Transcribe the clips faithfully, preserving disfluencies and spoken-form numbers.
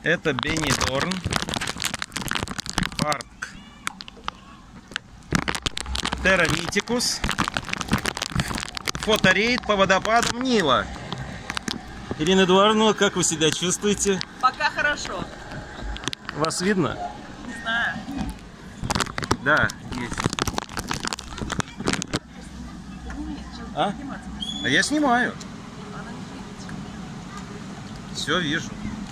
Это Бенидорм парк Террамитикус. Фоторейд по водопадам Нила. Ирина Эдуардовна, как вы себя чувствуете? Пока хорошо. Вас видно? Не знаю. Да, есть. А? А я снимаю. Все вижу.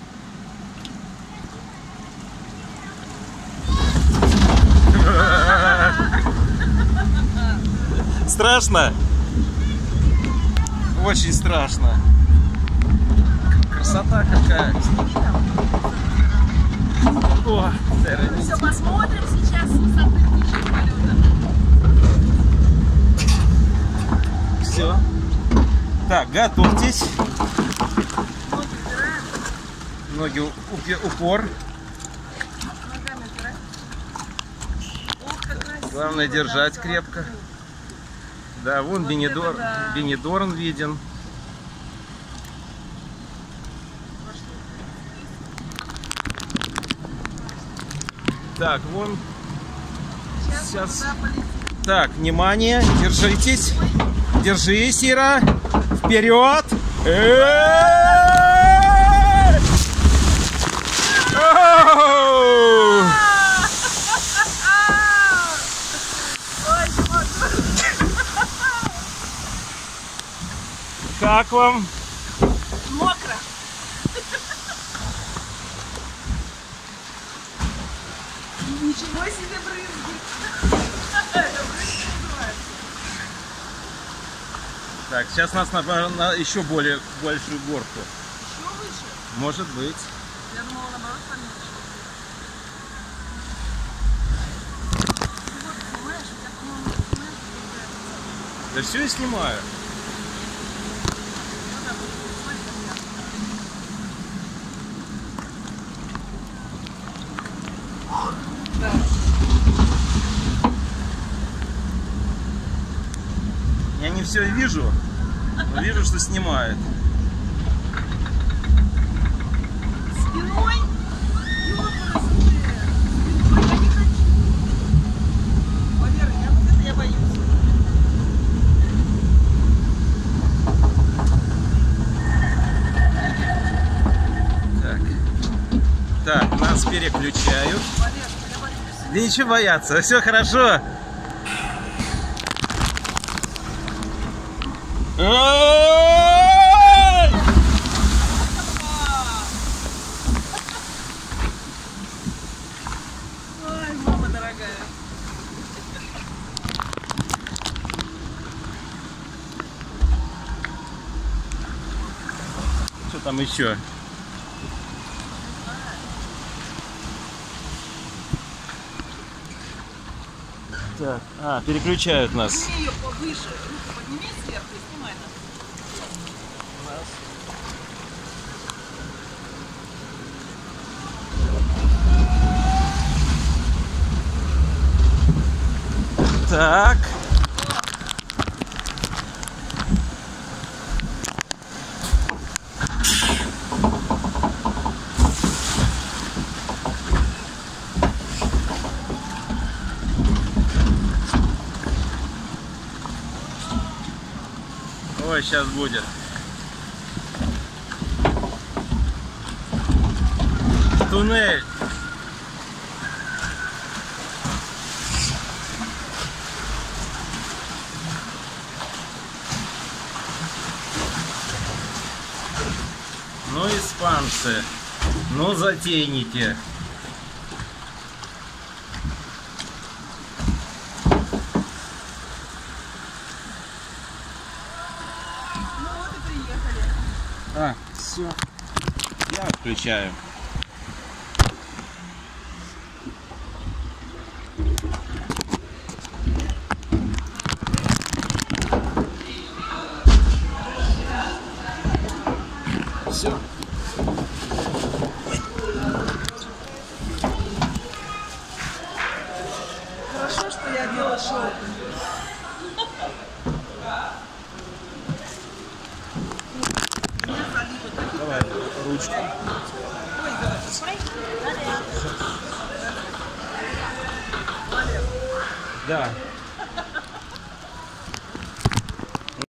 Страшно? Очень страшно. Красота какая. О, Все, посмотрим сейчас с высоты птичьих полетов. Все. Так, готовьтесь. Ноги убираем. Ноги упе- упор. Ногами убираем. Ох, как красиво. Главное держать да, крепко. Да, вон Вот Бенидор, это да. Бенидорм виден. Так, вон. Сейчас, Сейчас. туда полетим. Так, внимание, держитесь. Держись, Ира. Вперед. Эй! Оу! Ой, не могу. Как вам? Мокро. Ничего себе брызги. Это брызги называется. Так, сейчас нас на, на еще более большую горку. Еще выше. Может быть. Я думала, наоборот, поменьше. Ты вот снимаешь, у тебя, по-моему, снимаешь, Да все я снимаю. ну да, вот, смотри, как я. Да. Я не все вижу, но вижу, что снимает. Спиной? Ёпрст ты! Спиной я не хочу. Валера, я вот это я боюсь. Так. Так, нас переключают. Валера, я боюсь. Да ничего бояться, все хорошо. Ой! Ой, мама дорогая. Что там еще? Так, а, переключают нас. Подними ее повыше. Руку подними сверху и снимай нас. Так. Ой, сейчас будет. Туннель. Ну, испанцы. Ну, затейники. Ну вот и приехали. А, все. Я включаю. Все. Хорошо, что я делала шоу. Давай ручку. Ой, да, Да.